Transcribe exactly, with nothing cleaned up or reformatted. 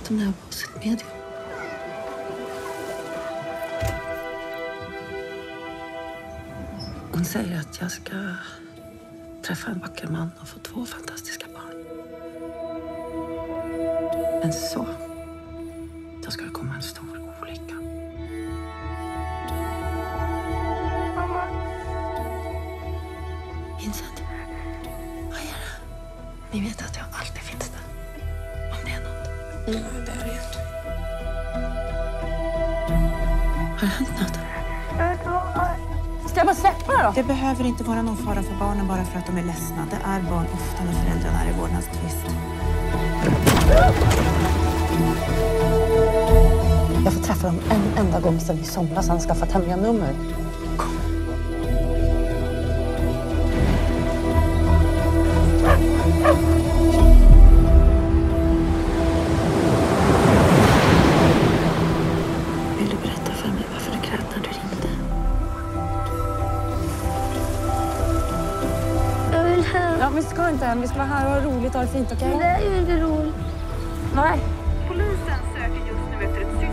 vet om det här var sitt medium. Hon säger att jag ska träffa en vacker man och få två fantastiska barn. Men så, då ska det komma en stor olycka. Mamma. Vincent, vad är det? Ni vet att jag alltid finns där. Om det är något. Ja, det är det. Har det hänt något? Jag vet vad. Ska jag bara släppa då? Det behöver inte vara någon fara för barnen bara för att de är ledsna. Det är barn ofta när föräldrarna är i vårdnadstvist. Jag får träffa dem en enda gång sedan i somras. Han skaffat hemliga nummer. Kom. Vill du berätta för mig varför du grät när du ringde? Jag vill hem. Ja, vi ska inte hem. Vi ska vara här och ha roligt och ha det fint, okej? Det är ju inte roligt. Nej. Polisen söker just nu efter ett